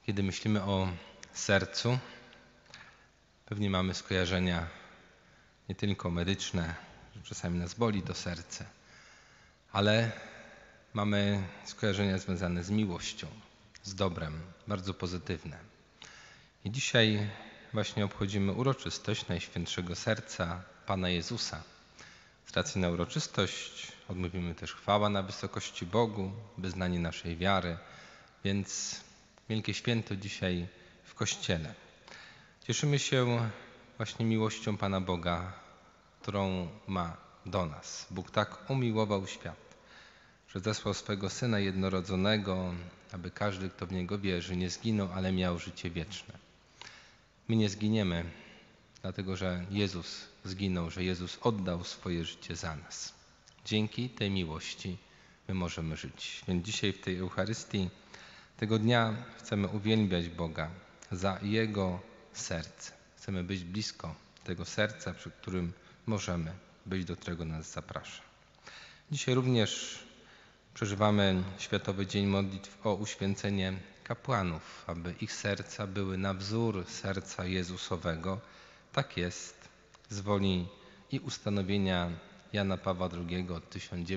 Kiedy myślimy o sercu, pewnie mamy skojarzenia nie tylko medyczne, że czasami nas boli to serce, ale mamy skojarzenia związane z miłością, z dobrem, bardzo pozytywne. I dzisiaj właśnie obchodzimy uroczystość Najświętszego Serca Pana Jezusa. Z racji na uroczystość odmówimy też chwała na wysokości Bogu, wyznanie naszej wiary, więc wielkie święto dzisiaj w Kościele. Cieszymy się właśnie miłością Pana Boga, którą ma do nas. Bóg tak umiłował świat, że zesłał swego Syna jednorodzonego, aby każdy, kto w Niego wierzy, nie zginął, ale miał życie wieczne. My nie zginiemy, dlatego że Jezus zginął, że Jezus oddał swoje życie za nas. Dzięki tej miłości my możemy żyć. Więc dzisiaj w tej Eucharystii tego dnia chcemy uwielbiać Boga za Jego serce. Chcemy być blisko tego serca, przy którym możemy być, do którego nas zaprasza. Dzisiaj również przeżywamy Światowy Dzień Modlitw o uświęcenie kapłanów, aby ich serca były na wzór serca Jezusowego. Tak jest z woli i ustanowienia Jana Pawła II od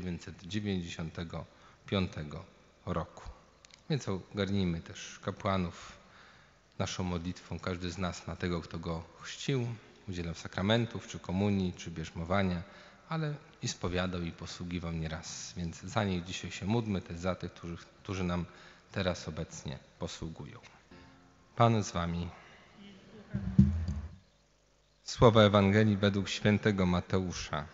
1995 roku. Więc ogarnijmy też kapłanów naszą modlitwą. Każdy z nas ma tego, kto go chrzcił, udzielał sakramentów, czy komunii, czy bierzmowania, ale i spowiadał i posługiwał nieraz. Więc za nich dzisiaj się módlmy, też za tych, którzy nam teraz obecnie posługują. Pan z wami. Słowa Ewangelii według świętego Mateusza.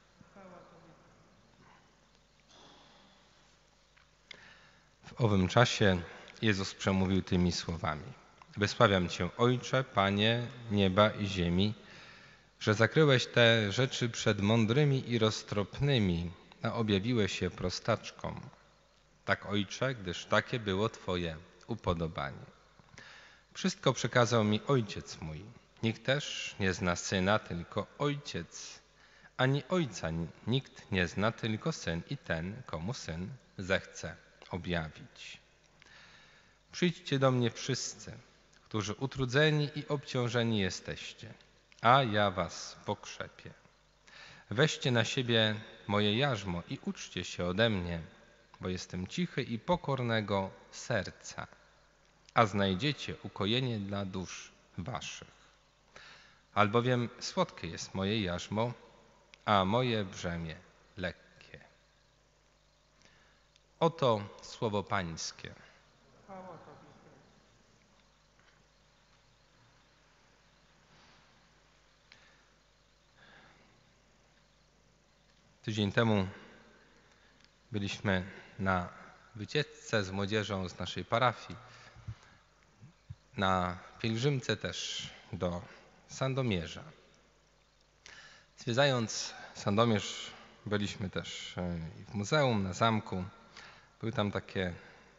W owym czasie Jezus przemówił tymi słowami. Wysławiam Cię, Ojcze, Panie nieba i ziemi, że zakryłeś te rzeczy przed mądrymi i roztropnymi, a objawiłeś je prostaczkom. Tak, Ojcze, gdyż takie było Twoje upodobanie. Wszystko przekazał mi Ojciec mój. Nikt też nie zna Syna, tylko Ojciec, ani Ojca nikt nie zna, tylko Syn i ten, komu Syn zechce objawić. Przyjdźcie do mnie wszyscy, którzy utrudzeni i obciążeni jesteście, a ja was pokrzepię. Weźcie na siebie moje jarzmo i uczcie się ode mnie, bo jestem cichy i pokornego serca, a znajdziecie ukojenie dla dusz waszych. Albowiem słodkie jest moje jarzmo, a moje brzemię lekkie. Oto słowo Pańskie. Tydzień temu byliśmy na wycieczce z młodzieżą z naszej parafii, na pielgrzymce też do Sandomierza. Zwiedzając Sandomierz byliśmy też w muzeum, na zamku. Były tam takie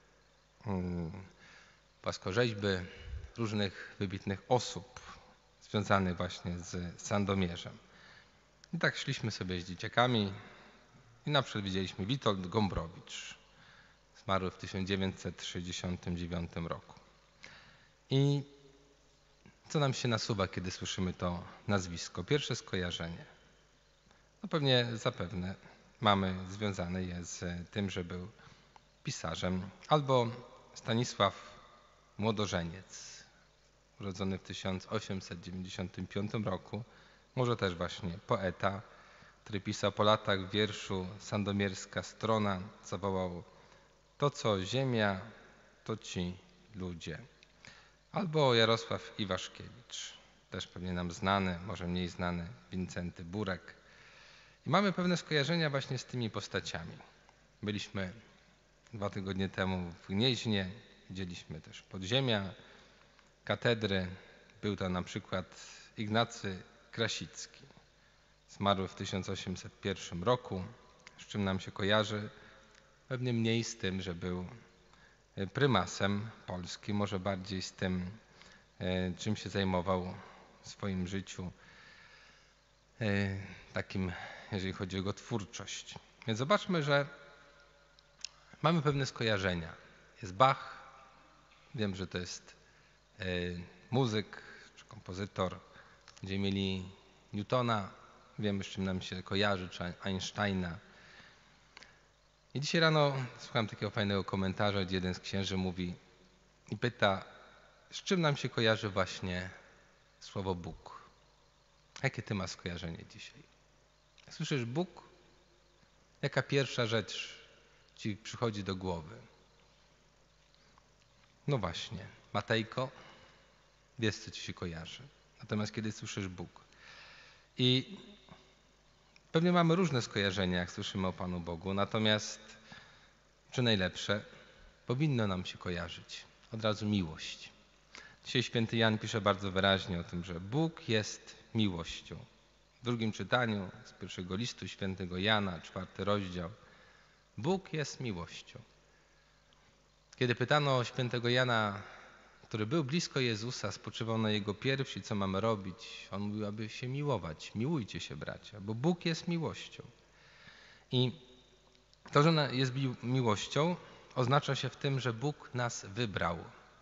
płaskorzeźby różnych wybitnych osób związanych właśnie z Sandomierzem. I tak szliśmy sobie z dzieciakami i na przykład widzieliśmy Witold Gombrowicz. Zmarł w 1969 roku. I co nam się nasuwa, kiedy słyszymy to nazwisko? Pierwsze skojarzenie. No zapewne mamy związane je z tym, że był pisarzem. Albo Stanisław Młodożeniec, urodzony w 1895 roku. Może też właśnie poeta, który pisał po latach w wierszu Sandomierska strona, zawołał: to co ziemia, to ci ludzie. Albo Jarosław Iwaszkiewicz, też pewnie nam znany, może mniej znany, Wincenty Burek. I mamy pewne skojarzenia właśnie z tymi postaciami. Byliśmy 2 tygodnie temu w Gnieźnie, widzieliśmy też podziemia katedry. Był to na przykład Ignacy Krasicki. Zmarł w 1801 roku, z czym nam się kojarzy pewnie mniej z tym, że był prymasem Polski, może bardziej z tym, czym się zajmował w swoim życiu, takim, jeżeli chodzi o jego twórczość. Więc zobaczmy, że mamy pewne skojarzenia. Jest Bach, Wiem, że to jest muzyk czy kompozytor. Będziemy mieli Newtona. Wiemy, z czym nam się kojarzy, czy Einsteina. I dzisiaj rano słuchałem takiego fajnego komentarza, gdzie jeden z księży mówi i pyta, z czym nam się kojarzy właśnie słowo Bóg. Jakie ty masz skojarzenie dzisiaj? Jak słyszysz Bóg, jaka pierwsza rzecz ci przychodzi do głowy? No właśnie, Matejko, wiesz, co ci się kojarzy. Natomiast kiedy słyszysz Bóg. I pewnie mamy różne skojarzenia, jak słyszymy o Panu Bogu. Natomiast, czy najlepsze, powinno nam się kojarzyć od razu miłość. Dzisiaj święty Jan pisze bardzo wyraźnie o tym, że Bóg jest miłością. W drugim czytaniu z pierwszego listu świętego Jana, 4 rozdział. Bóg jest miłością. Kiedy pytano świętego Jana, który był blisko Jezusa, spoczywał na Jego piersi, co mamy robić, on mówił, aby się miłować. Miłujcie się, bracia, bo Bóg jest miłością. I to, że jest miłością, oznacza się w tym, że Bóg nas wybrał.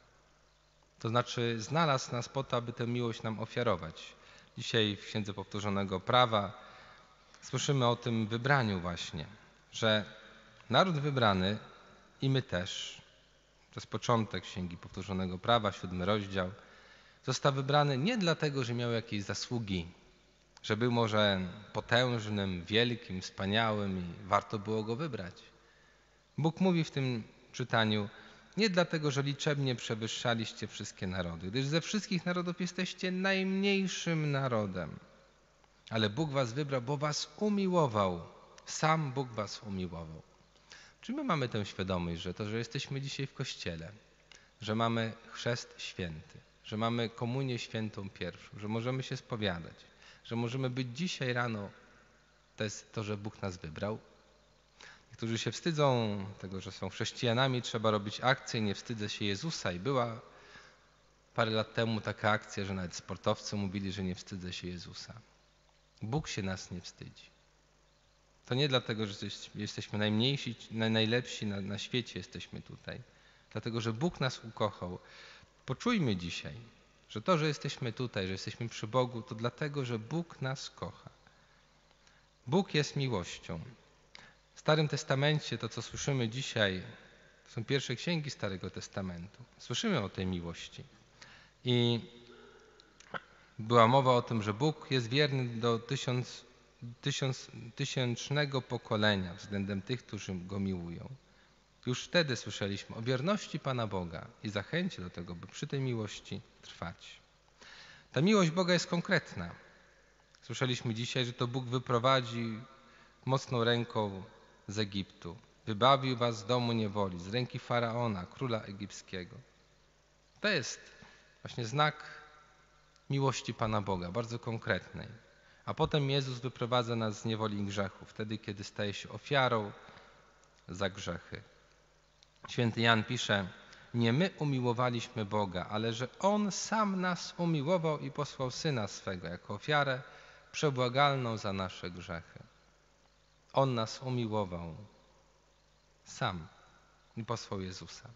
To znaczy znalazł nas po to, aby tę miłość nam ofiarować. Dzisiaj w Księdze Powtórzonego Prawa słyszymy o tym wybraniu właśnie, że naród wybrany i my też, to jest początek Księgi Powtórzonego Prawa, 7 rozdział, został wybrany nie dlatego, że miał jakieś zasługi, że był może potężnym, wielkim, wspaniałym i warto było go wybrać. Bóg mówi w tym czytaniu, nie dlatego, że liczebnie przewyższaliście wszystkie narody, gdyż ze wszystkich narodów jesteście najmniejszym narodem. Ale Bóg was wybrał, bo was umiłował. Sam Bóg was umiłował. Czy my mamy tę świadomość, że to, że jesteśmy dzisiaj w Kościele, że mamy chrzest święty, że mamy komunię świętą pierwszą, że możemy się spowiadać, że możemy być dzisiaj rano, to jest to, że Bóg nas wybrał? Niektórzy się wstydzą tego, że są chrześcijanami, trzeba robić akcję, nie wstydzę się Jezusa. I była parę lat temu taka akcja, że nawet sportowcy mówili, że nie wstydzę się Jezusa. Bóg się nas nie wstydzi. To nie dlatego, że jesteśmy najmniejsi, najlepsi na świecie jesteśmy tutaj. Dlatego, że Bóg nas ukochał. Poczujmy dzisiaj, że to, że jesteśmy tutaj, że jesteśmy przy Bogu, to dlatego, że Bóg nas kocha. Bóg jest miłością. W Starym Testamencie to, co słyszymy dzisiaj, to są pierwsze księgi Starego Testamentu. Słyszymy o tej miłości. I była mowa o tym, że Bóg jest wierny do tysięcznego pokolenia względem tych, którzy Go miłują. Już wtedy słyszeliśmy o wierności Pana Boga i zachęcie do tego, by przy tej miłości trwać. Ta miłość Boga jest konkretna. Słyszeliśmy dzisiaj, że to Bóg wyprowadzi mocną ręką z Egiptu. Wybawił was z domu niewoli, z ręki Faraona, króla egipskiego. To jest właśnie znak miłości Pana Boga, bardzo konkretnej. A potem Jezus wyprowadza nas z niewoli grzechu, wtedy kiedy staje się ofiarą za grzechy. Święty Jan pisze, nie my umiłowaliśmy Boga, ale że On sam nas umiłował i posłał Syna swego jako ofiarę przebłagalną za nasze grzechy. On nas umiłował sam i posłał Jezusa.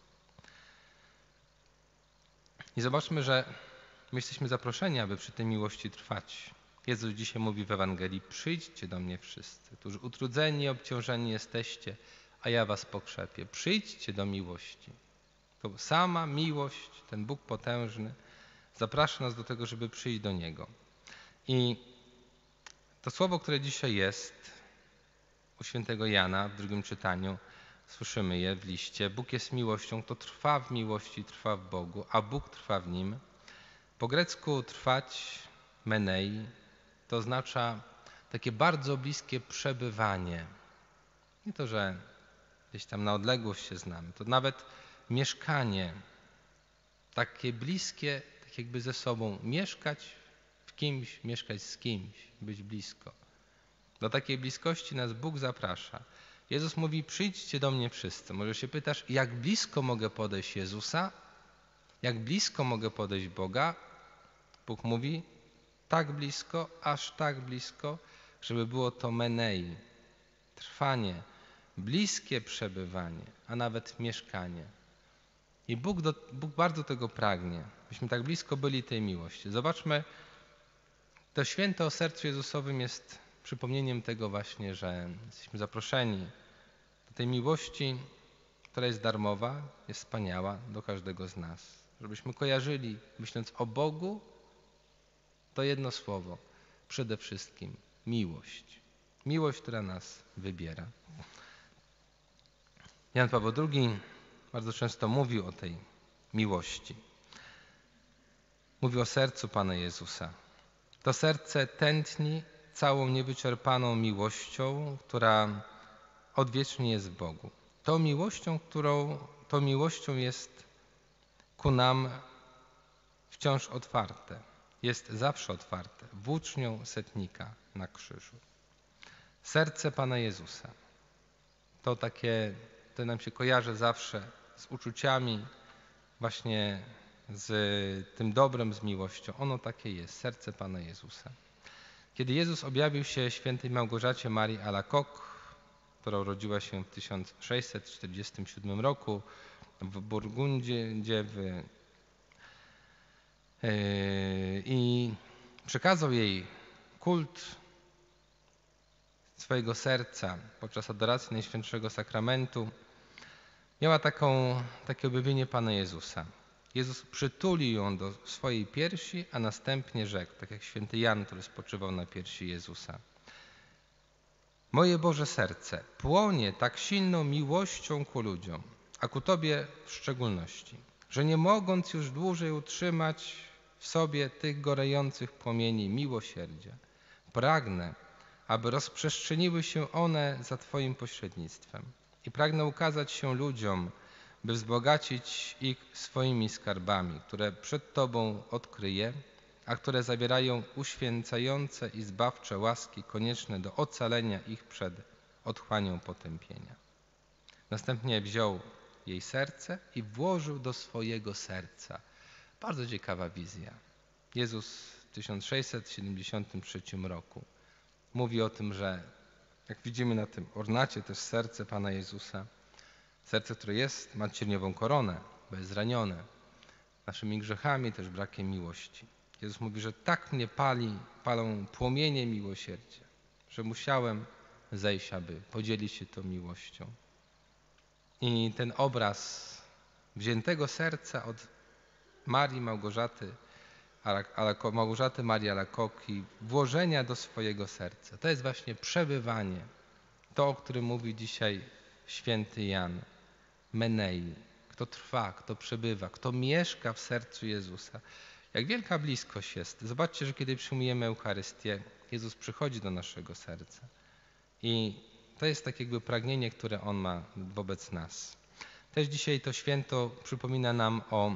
I zobaczmy, że my jesteśmy zaproszeni, aby przy tej miłości trwać. Jezus dzisiaj mówi w Ewangelii, przyjdźcie do mnie wszyscy, którzy utrudzeni i obciążeni jesteście, a ja was pokrzepię. Przyjdźcie do miłości. To sama miłość, ten Bóg potężny, zaprasza nas do tego, żeby przyjść do Niego. I to słowo, które dzisiaj jest u świętego Jana w drugim czytaniu, słyszymy je w liście. Bóg jest miłością, kto trwa w miłości, trwa w Bogu, a Bóg trwa w nim. Po grecku trwać, menei, to oznacza takie bardzo bliskie przebywanie. Nie to, że gdzieś tam na odległość się znamy, to nawet mieszkanie, takie bliskie, tak jakby ze sobą mieszkać w kimś, mieszkać z kimś, być blisko. Do takiej bliskości nas Bóg zaprasza. Jezus mówi, przyjdźcie do mnie wszyscy. Może się pytasz, jak blisko mogę podejść Jezusa? Jak blisko mogę podejść Boga? Bóg mówi, tak blisko, aż tak blisko, żeby było to menei, trwanie, bliskie przebywanie, a nawet mieszkanie. I Bóg bardzo tego pragnie, byśmy tak blisko byli tej miłości. Zobaczmy, to święto o sercu Jezusowym jest przypomnieniem tego właśnie, że jesteśmy zaproszeni do tej miłości, która jest darmowa, jest wspaniała do każdego z nas. Żebyśmy kojarzyli, myśląc o Bogu, to jedno słowo, przede wszystkim miłość. Miłość, która nas wybiera. Jan Paweł II bardzo często mówił o tej miłości. Mówił o sercu Pana Jezusa. To serce tętni całą niewyczerpaną miłością, która odwiecznie jest w Bogu. Tą miłością jest ku nam wciąż otwarte. Jest zawsze otwarte, włócznią setnika na krzyżu. Serce Pana Jezusa to takie, to nam się kojarzy zawsze z uczuciami, właśnie z tym dobrem, z miłością. Ono takie jest, serce Pana Jezusa. Kiedy Jezus objawił się świętej Małgorzacie Marii Alacoque, która urodziła się w 1647 roku w Burgundzie i przekazał jej kult swojego serca podczas adoracji Najświętszego Sakramentu, miała takie objawienie Pana Jezusa. Jezus przytulił ją do swojej piersi, a następnie rzekł, tak jak święty Jan, który spoczywał na piersi Jezusa: moje Boże serce płonie tak silną miłością ku ludziom, a ku Tobie w szczególności, że nie mogąc już dłużej utrzymać w sobie tych gorejących płomieni miłosierdzia, pragnę, aby rozprzestrzeniły się one za Twoim pośrednictwem. I pragnę ukazać się ludziom, by wzbogacić ich swoimi skarbami, które przed Tobą odkryję, a które zawierają uświęcające i zbawcze łaski konieczne do ocalenia ich przed otchłanią potępienia. Następnie wziął jej serce i włożył do swojego serca. Bardzo ciekawa wizja. Jezus w 1673 roku mówi o tym, że jak widzimy na tym ornacie też serce Pana Jezusa, serce, które ma cierniową koronę, bo jest zranione naszymi grzechami, też brakiem miłości. Jezus mówi, że tak mnie palą płomienie miłosierdzia, że musiałem zejść, aby podzielić się tą miłością. I ten obraz wziętego serca od Małgorzaty Marii Alacoque i włożenia do swojego serca. To jest właśnie przebywanie. To, o którym mówi dzisiaj święty Jan. Menei. Kto trwa, kto przebywa, kto mieszka w sercu Jezusa. Jak wielka bliskość jest. Zobaczcie, że kiedy przyjmujemy Eucharystię, Jezus przychodzi do naszego serca. I to jest tak jakby pragnienie, które On ma wobec nas. Też dzisiaj to święto przypomina nam o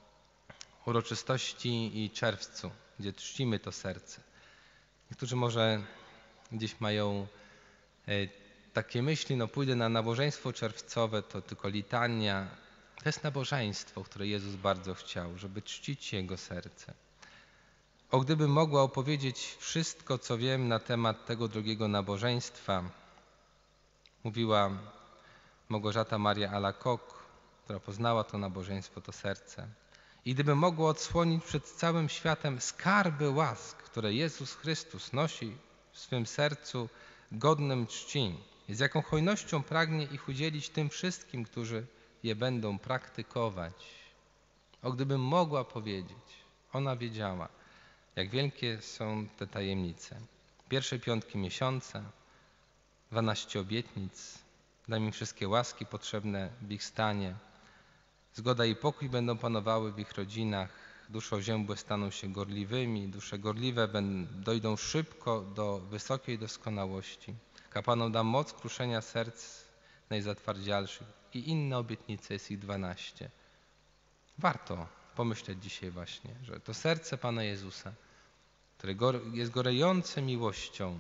uroczystości i czerwcu, gdzie czcimy to serce. Niektórzy może gdzieś mają takie myśli, pójdę na nabożeństwo czerwcowe, to tylko litania. To jest nabożeństwo, które Jezus bardzo chciał, żeby czcić Jego serce. Gdybym mogła opowiedzieć wszystko, co wiem na temat tego drugiego nabożeństwa, mówiła Małgorzata Maria Alacoque, która poznała to nabożeństwo, to serce. I gdybym mogła odsłonić przed całym światem skarby łask, które Jezus Chrystus nosi w swym sercu godnym czci, z jaką hojnością pragnie ich udzielić tym wszystkim, którzy je będą praktykować. Gdybym mogła powiedzieć, ona wiedziała, jak wielkie są te tajemnice. Pierwsze piątki miesiąca, 12 obietnic, daj mi wszystkie łaski potrzebne w ich stanie. Zgoda i pokój będą panowały w ich rodzinach. Dusze oziębłe staną się gorliwymi, dusze gorliwe dojdą szybko do wysokiej doskonałości. Kapłanom dam moc kruszenia serc najzatwardzialszych i inne obietnice, jest ich 12. Warto pomyśleć dzisiaj właśnie, że to serce Pana Jezusa, które jest gorejące miłością,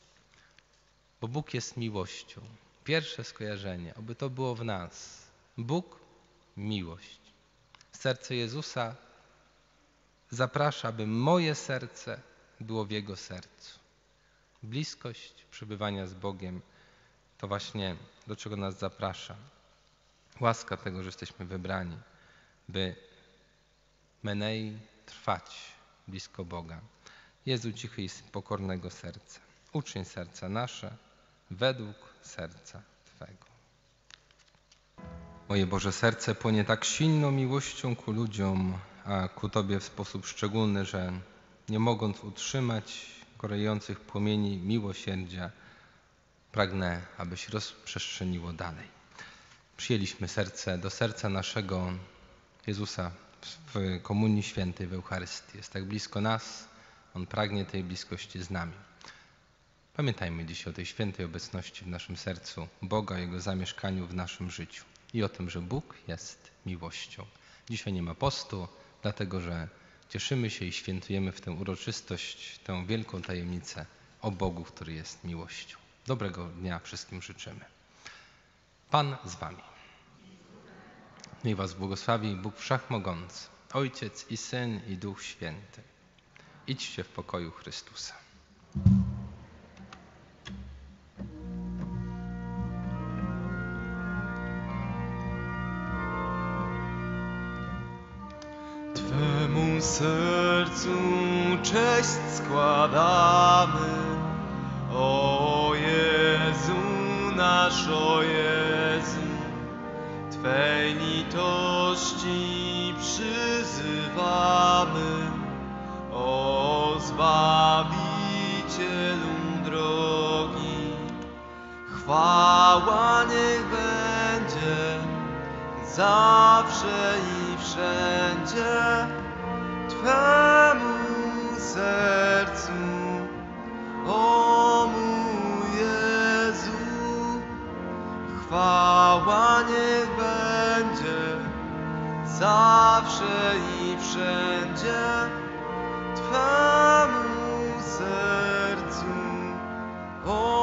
bo Bóg jest miłością. Pierwsze skojarzenie, oby to było w nas. Bóg, miłość. Serce Jezusa zaprasza, aby moje serce było w Jego sercu. Bliskość przebywania z Bogiem to właśnie do czego nas zaprasza. Łaska tego, że jesteśmy wybrani. by menei trwać blisko Boga. Jezu cichy i pokornego serca, uczyń serca nasze według serca Twego. Moje Boże, serce płonie tak silną miłością ku ludziom, a ku Tobie w sposób szczególny, że nie mogąc utrzymać gorejących płomieni miłosierdzia, pragnę, abyś rozprzestrzeniło dalej. Przyjęliśmy do serca naszego Jezusa w Komunii Świętej, w Eucharystii. Jest tak blisko nas, On pragnie tej bliskości z nami. Pamiętajmy dziś o tej świętej obecności w naszym sercu Boga, Jego zamieszkaniu w naszym życiu i o tym, że Bóg jest miłością. Dzisiaj nie ma postu, dlatego że cieszymy się i świętujemy w tę uroczystość, tę wielką tajemnicę o Bogu, który jest miłością. Dobrego dnia wszystkim życzymy. Pan z wami. Niech was błogosławi Bóg Wszechmogący, Ojciec i Syn i Duch Święty. Idźcie w pokoju Chrystusa. Twemu sercu cześć składamy, o Jezu nasz, o Jezu. Twej litości przyzywamy, o Zbawicielu drogi. Chwała niech będzie zawsze i wszędzie Twemu sercu, o mój Jezu. Chwała niech będzie zawsze i wszędzie Twemu sercu, o